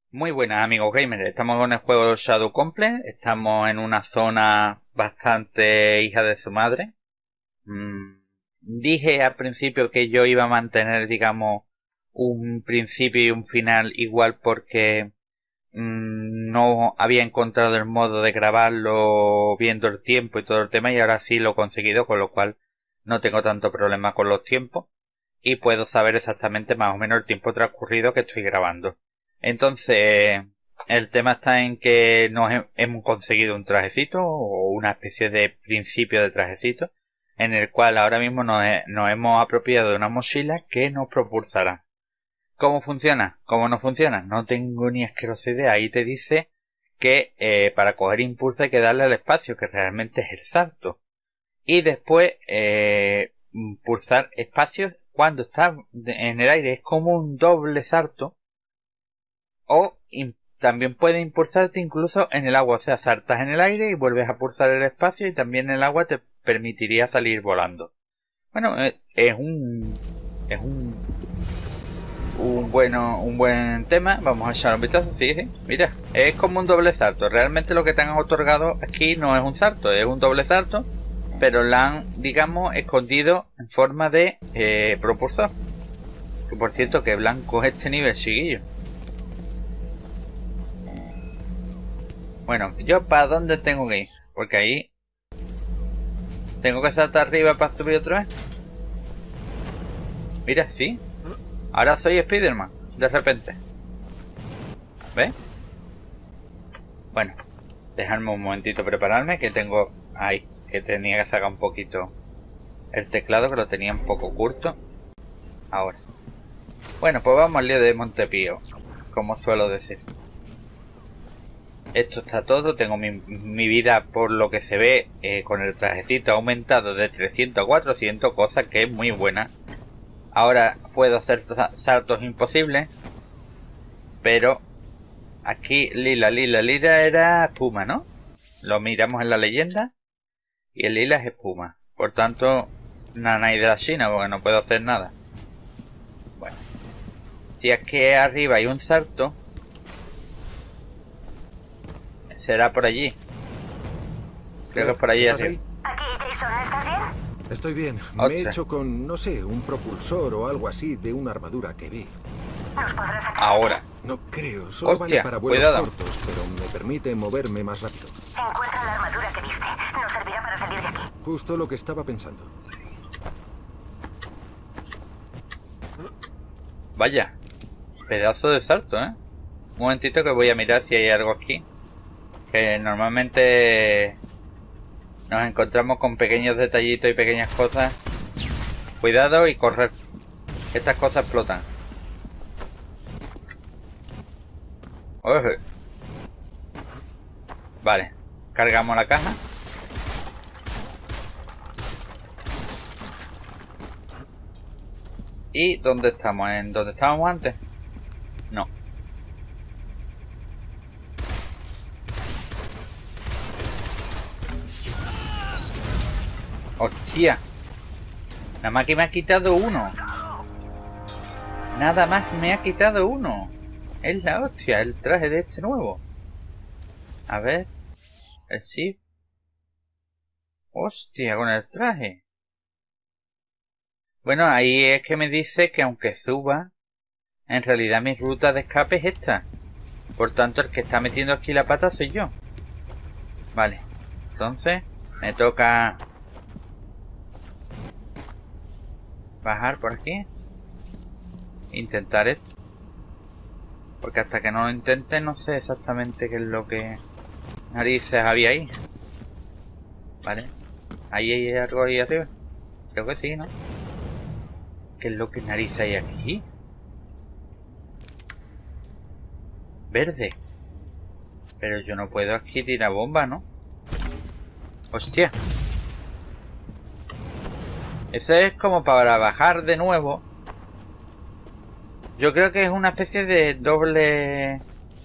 Muy buenas amigos gamers, estamos con el juego Shadow Complex, estamos en una zona bastante hija de su madre. Dije al principio que yo iba a mantener, digamos, un principio y un final igual porque no había encontrado el modo de grabarlo viendo el tiempo y todo el tema y ahora sí lo he conseguido, con lo cual no tengo tanto problema con los tiempos y puedo saber exactamente más o menos el tiempo transcurrido que estoy grabando. Entonces, el tema está en que hemos conseguido un trajecito o una especie de principio de trajecito en el cual ahora mismo nos hemos apropiado de una mochila que nos propulsará. ¿Cómo funciona? ¿Cómo no funciona? No tengo ni asquerosa idea. Ahí te dice que para coger impulso hay que darle al espacio, que realmente es el salto. Y después pulsar espacio cuando está en el aire. Es como un doble salto. O también puede impulsarte incluso en el agua. O sea, saltas en el aire y vuelves a pulsar el espacio y también el agua te permitiría salir volando. Bueno, es un buen tema. Vamos a echar un vistazo. Sí, mira, es como un doble salto. Realmente lo que te han otorgado aquí no es un salto, es un doble salto, pero la han, digamos, escondido en forma de propulsor. Que por cierto, que blanco es este nivel, chiquillo. Bueno, ¿yo para dónde tengo que ir? Porque ahí tengo que saltar arriba para subir otra vez. Mira, sí. Ahora soy Spiderman, de repente. ¿Ves? Bueno, dejarme un momentito prepararme, que tengo ahí, que tenía que sacar un poquito el teclado, que lo tenía un poco curto. Ahora. Bueno, pues vamos al lío de Montepío, como suelo decir. Esto está todo, tengo mi vida, por lo que se ve, con el trajecito aumentado de 300 a 400, cosa que es muy buena. Ahora puedo hacer saltos imposibles, pero aquí lila era espuma, ¿no? Lo miramos en la leyenda y el lila es espuma. Por tanto, nanay de la China, porque no puedo hacer nada. Bueno, si es que arriba hay un salto, será por allí. Creo que es por allí arriba. Aquí, Jason, ¿estás bien? Estoy bien. Me he hecho con, no sé, un propulsor o algo así de una armadura que vi. ¿Nos podrás sacar? Ahora. No creo, solo vale para vuelos cortos, pero me permite moverme más rápido. Encuentra la armadura que viste. Nos servirá para salir de aquí. Justo lo que estaba pensando. Vaya, pedazo de salto, ¿eh? Un momentito que voy a mirar si hay algo aquí. Que normalmente nos encontramos con pequeños detallitos y pequeñas cosas. Cuidado y correr. Estas cosas explotan. Oye. Vale, cargamos la caja. ¿Y dónde estamos? ¿En donde estábamos antes? No. ¡Hostia! Nada más que me ha quitado uno. Nada más me ha quitado uno. Es la hostia, el traje de este nuevo. A ver. El sí. Hostia, con el traje. Bueno, ahí es que me dice que aunque suba, en realidad mi ruta de escape es esta. Por tanto, el que está metiendo aquí la pata soy yo. Vale. Entonces, me toca bajar por aquí. Intentar esto. Porque hasta que no lo intente no sé exactamente qué es lo que narices había ahí. Vale. Ahí hay algo ahí arriba. Creo que sí, ¿no? ¿Qué es lo que narices hay aquí? Verde. Pero yo no puedo aquí tirar bomba, ¿no? Hostia. Eso es como para bajar de nuevo. Yo creo que es una especie de doble...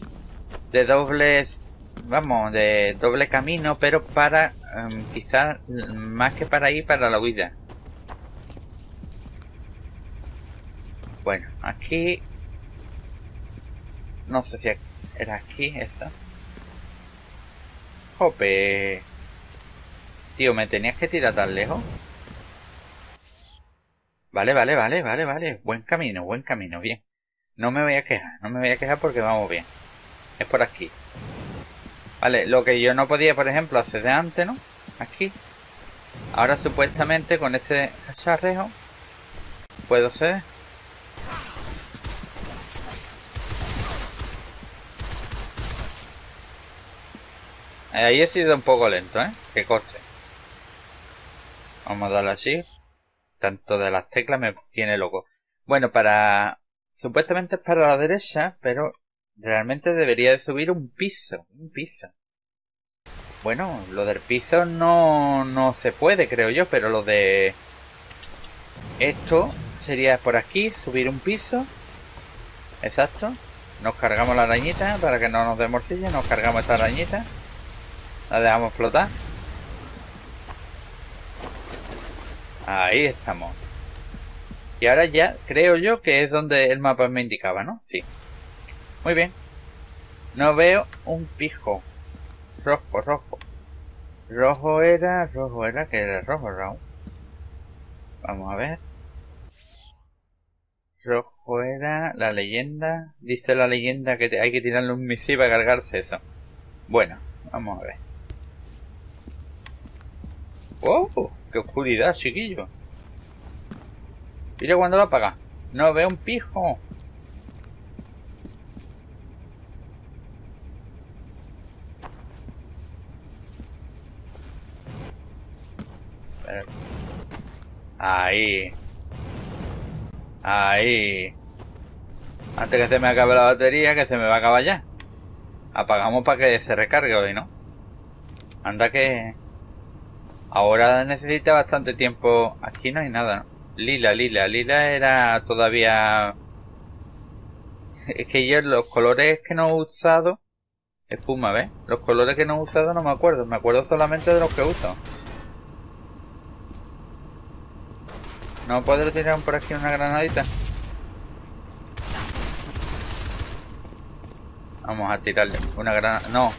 Vamos, de doble camino, pero para... quizás más que para ir, para la huida. Bueno, aquí... No sé si era aquí, esa. Jope. Tío, ¿me tenías que tirar tan lejos? Vale, vale, vale, vale, vale. Buen camino, bien. No me voy a quejar, no me voy a quejar porque vamos bien. Es por aquí. Vale, lo que yo no podía, por ejemplo, hacer de antes, ¿no? Aquí. Ahora supuestamente con este cacharrejo puedo hacer. Ahí he sido un poco lento, ¿eh? Que coste. Vamos a darle así. Tanto de las teclas me tiene loco. Bueno, supuestamente es para la derecha, pero realmente debería de subir un piso. Bueno, lo del piso no se puede, creo yo, pero lo de esto sería por aquí, subir un piso. Exacto. Nos cargamos la arañita para que no nos dé morcilla. Nos cargamos esta arañita. La dejamos flotar. Ahí estamos. Y ahora ya creo yo que es donde el mapa me indicaba, ¿no? Sí. Muy bien. No veo un pijo. Rojo. Rojo era, que era rojo, Raúl. Vamos a ver. Rojo era la leyenda. Dice la leyenda que hay que tirarle un misil para cargarse eso. Bueno, vamos a ver. ¡Wow! ¡Qué oscuridad, chiquillo! Mira cuando lo apaga. No veo un pijo. Ahí. Ahí. Antes que se me acabe la batería, que se me va a acabar ya. Apagamos para que se recargue hoy, ¿no? Anda que... Ahora necesita bastante tiempo. Aquí no hay nada, ¿no? Lila era todavía... Es que yo los colores que no he usado... Espuma, ¿ves? Los colores que no he usado no me acuerdo. Me acuerdo solamente de los que uso. ¿No podré tirar por aquí una granadita? Vamos a tirarle una granada. No.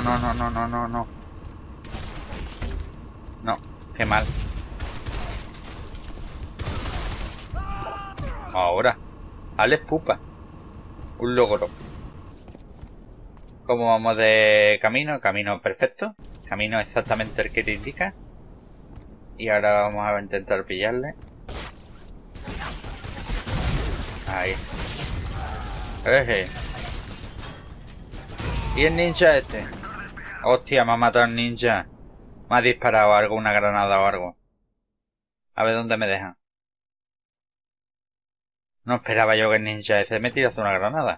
No, qué mal. Ahora. Alex pupa. Un logro. ¿Cómo vamos de camino? Camino perfecto. Camino exactamente el que te indica. Y ahora vamos a intentar pillarle. Ahí. ¿Y el ninja este? Hostia, me ha matado el ninja. Me ha disparado algo, una granada o algo. A ver dónde me deja. No esperaba yo que el ninja ese me tirase una granada.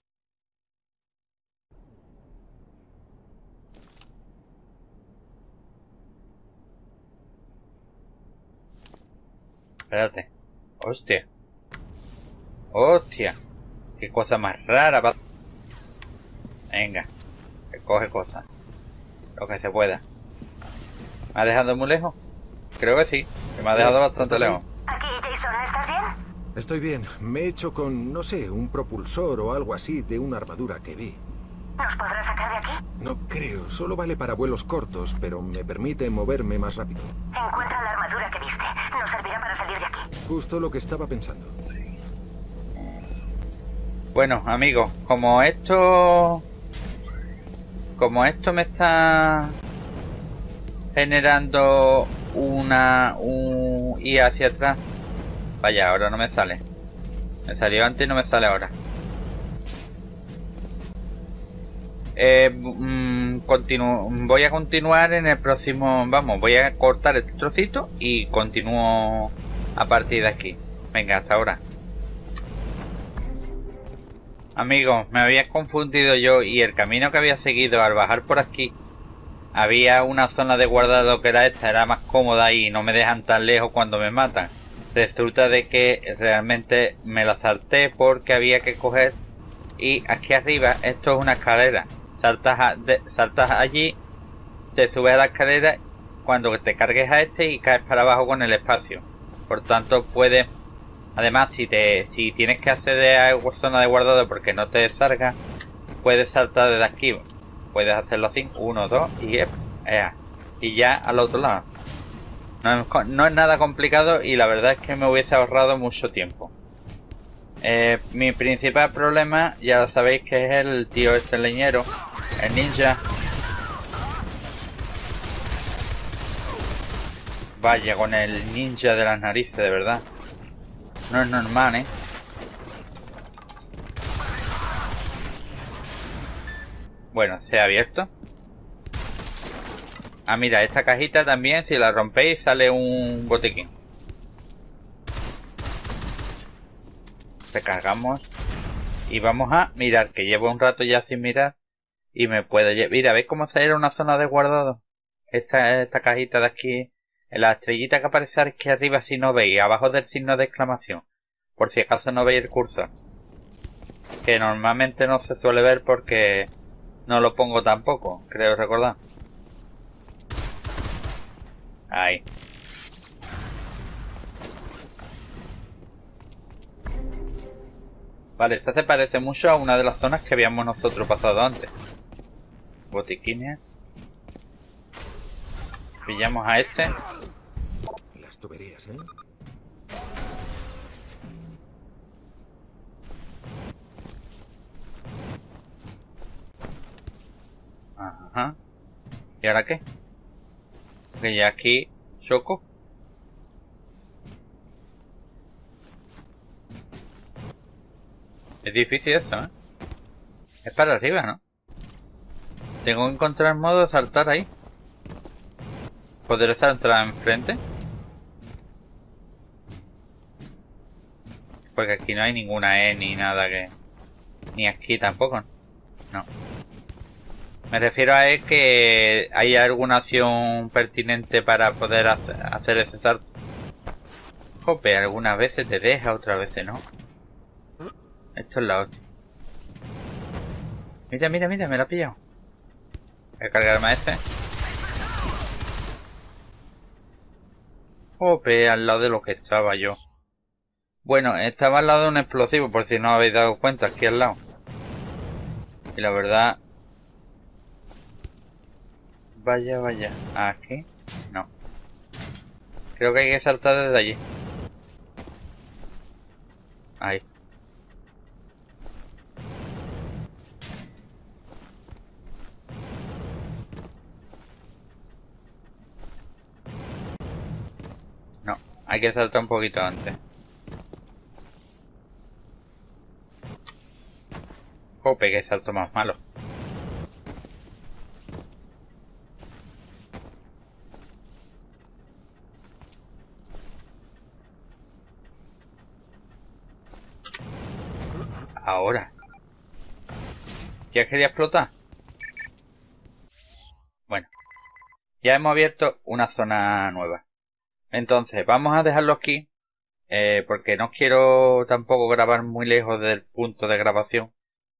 Espérate. Hostia. Hostia. Qué cosa más rara. Venga. Que coge cosas. Lo que se pueda. ¿Me ha dejado muy lejos? Creo que sí. Que me ha dejado bastante lejos. Aquí, Jason, ¿estás bien? Estoy bien. Me he hecho con, no sé, un propulsor o algo así de una armadura que vi. ¿Nos podrás sacar de aquí? No creo. Solo vale para vuelos cortos, pero me permite moverme más rápido. Encuentra la armadura que viste. Nos servirá para salir de aquí. Justo lo que estaba pensando. Bueno, amigos, como esto me está generando un ir hacia atrás. Vaya, ahora no me sale. Me salió antes y no me sale ahora. Voy a continuar en el próximo. Vamos, voy a cortar este trocito y continúo a partir de aquí. Venga, hasta ahora. Amigos, me había confundido yo y el camino que había seguido al bajar por aquí, había una zona de guardado que era más cómoda y no me dejan tan lejos cuando me matan. Resulta de que realmente me la salté porque había que coger, y aquí arriba esto es una escalera. Saltas allí, te subes a la escalera cuando te cargues a este y caes para abajo con el espacio. Por tanto puedes... Además, si tienes que acceder a zona de guardado porque no te salga, puedes saltar desde aquí. Puedes hacerlo así, 1, 2 y ya al otro lado. No es nada complicado y la verdad es que me hubiese ahorrado mucho tiempo. Mi principal problema, ya lo sabéis, que es el tío este leñero, el ninja. Vaya, con el ninja de las narices, de verdad. No es normal, ¿eh? Bueno, se ha abierto. Ah, mira, esta cajita también, si la rompéis, sale un botiquín. Recargamos. Y vamos a mirar, que llevo un rato ya sin mirar. Y me puedo llevar. Mira, ¿veis cómo se era una zona de guardado? Esta cajita de aquí. En la estrellita que aparece aquí arriba, si no veis, abajo del signo de exclamación. Por si acaso no veis el cursor. Que normalmente no se suele ver porque no lo pongo tampoco, creo recordar. Ahí. Vale, esta se parece mucho a una de las zonas que habíamos nosotros pasado antes. Botiquines. Pillamos a este. Las tuberías, ¿eh? Ajá. ¿Y ahora qué? Que ya aquí choco. Es difícil esto, ¿eh? Es para arriba, ¿no? Tengo que encontrar modo de saltar ahí. ¿Podré saltar enfrente? Porque aquí no hay ninguna E ni nada que... Ni aquí tampoco. No. Me refiero a que hay alguna acción pertinente para poder hacer ese salto. Jope, algunas veces te deja, otras veces no. Esto es la hostia. Mira, mira, mira, me la he pillado. Voy a cargarme a este. Jope, al lado de lo que estaba yo. Bueno, estaba al lado de un explosivo, por si no habéis dado cuenta, aquí al lado. Y la verdad... Vaya, vaya. ¿Aquí? No. Creo que hay que saltar desde allí. Ahí. No, hay que saltar un poquito antes. Jope, que salto más malo. Ahora. ¿Ya quería explotar? Bueno. Ya hemos abierto una zona nueva. Entonces, vamos a dejarlo aquí. Porque no quiero tampoco grabar muy lejos del punto de grabación.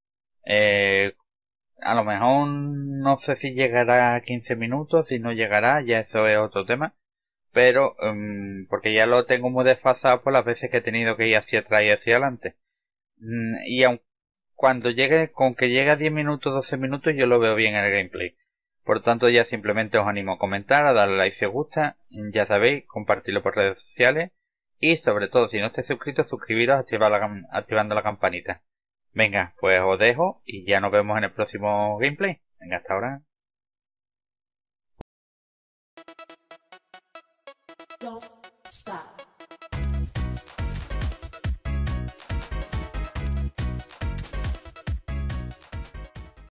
A lo mejor no sé si llegará a 15 minutos, si no llegará, ya eso es otro tema. Pero, porque ya lo tengo muy desfasado por las veces que he tenido que ir hacia atrás y hacia adelante. Y aun cuando llegue, con que llegue a 10 minutos, 12 minutos, yo lo veo bien en el gameplay. Por tanto, ya simplemente os animo a comentar, a darle like si os gusta, ya sabéis, compartirlo por redes sociales. Y sobre todo, si no estáis suscritos, suscribiros activando la campanita. Venga, pues os dejo y ya nos vemos en el próximo gameplay. Venga, hasta ahora. Don't stop.